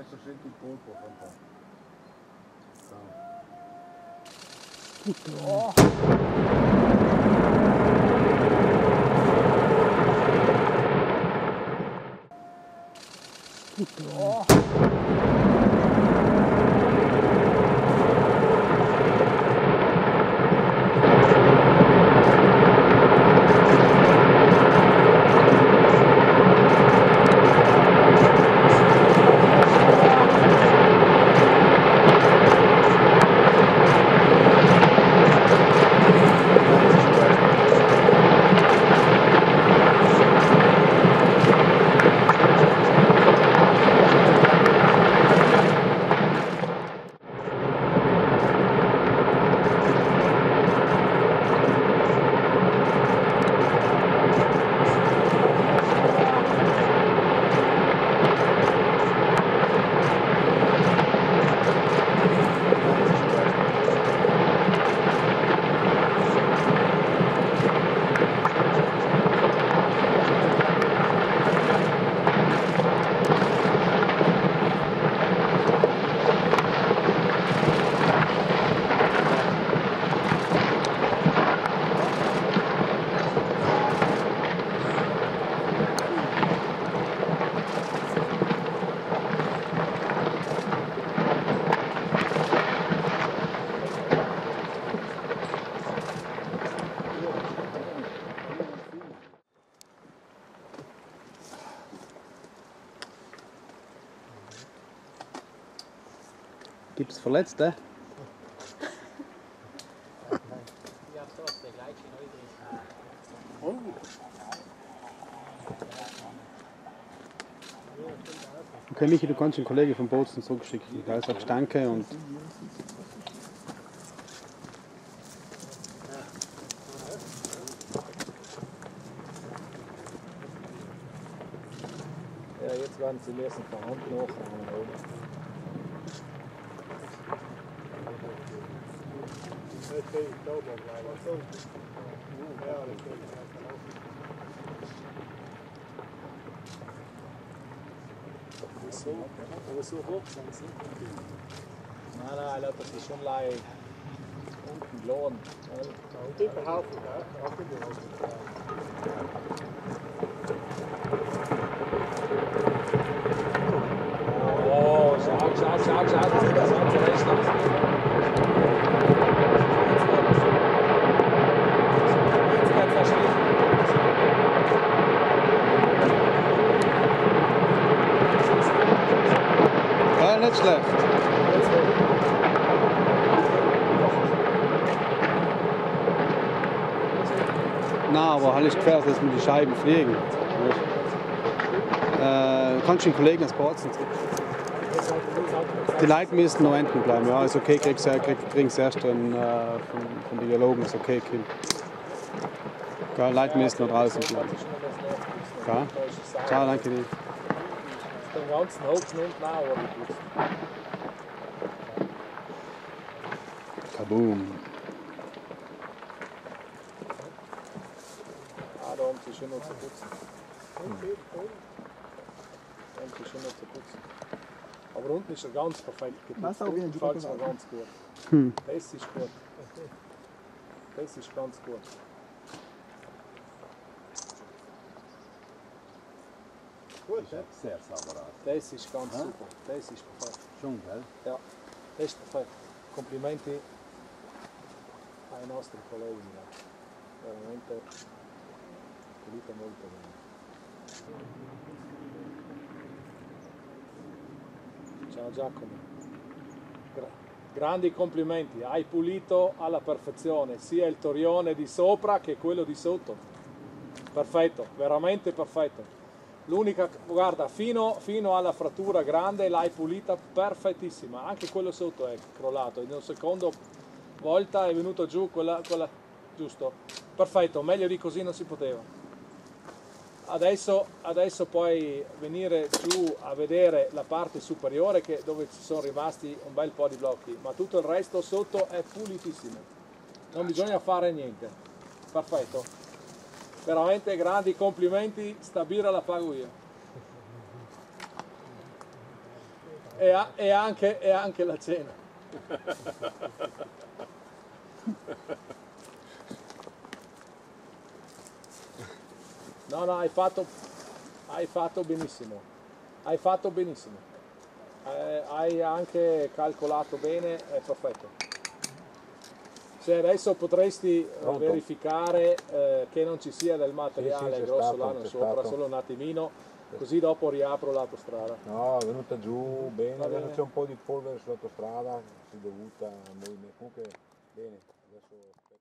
adesso senti il colpo, fantastico. Oh. Oh. Gibt's Verletzte? Okay, Michi, du kannst den Kollegen vom Bozen zurückschicken. Da ist auch Danke und. Ja, jetzt werden sie lesen von Hand nach. So hoch sind sie. Nein, das ist schon leicht unten geladen. Und überhaupt nicht. Oh, schau, das recht aus. Ja, nicht schlecht. Na, aber halt ist gefährlich, dass wir die Scheiben fliegen. Kannst du den Kollegen ins Bozen zurück? Die Leute müssen noch hinten bleiben. Ja, ist okay, kriegst erst von den Dialogen, ist okay, Kind. Ja, die Leute müssen noch draußen bleiben. Ja? Ciao, danke dir. Den ganzen Haufen unten auch. Kaboom. Ah, da haben sie schon noch zu putzen. Da haben sie schon noch zu putzen. Aber unten ist er ganz perfekt geputzt. Unten gefällt es mir ganz gut. Das ist gut. Das ist ganz gut. Gut, sehr sauber aus. Das ist ganz super. Das ist perfekt. Schon, gell? Ja, das ist perfekt. Complimenti ai nostri colleghi. Veramente pulito molto bene. Ciao Giacomo. Grandi complimenti, hai pulito alla perfezione sia il torrione di sopra che quello di sotto. Perfetto, veramente perfetto. L'unica, guarda, fino alla frattura grande l'hai pulita perfettissima, anche quello sotto è crollato, in una seconda volta è venuto giù quella giusto, perfetto, meglio di così non si poteva. Adesso puoi venire giù a vedere la parte superiore dove ci sono rimasti un bel po' di blocchi, ma tutto il resto sotto è pulitissimo, non bisogna fare niente, perfetto. Veramente grandi complimenti, sta birra la pago io. e anche la cena. No, hai fatto benissimo. Hai fatto benissimo. Hai anche calcolato bene, è perfetto. Se adesso potresti verificare che non ci sia del materiale grossolano sopra, solo un attimino, così dopo riapro l'autostrada. No, è venuta giù bene, adesso c'è un po' di polvere sull'autostrada, si è dovuta a movimento. Comunque bene, adesso